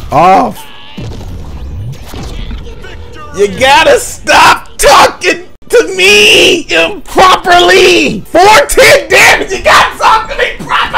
off. You gotta stop talking to me improperly. 410 damage. You gotta talk to me properly.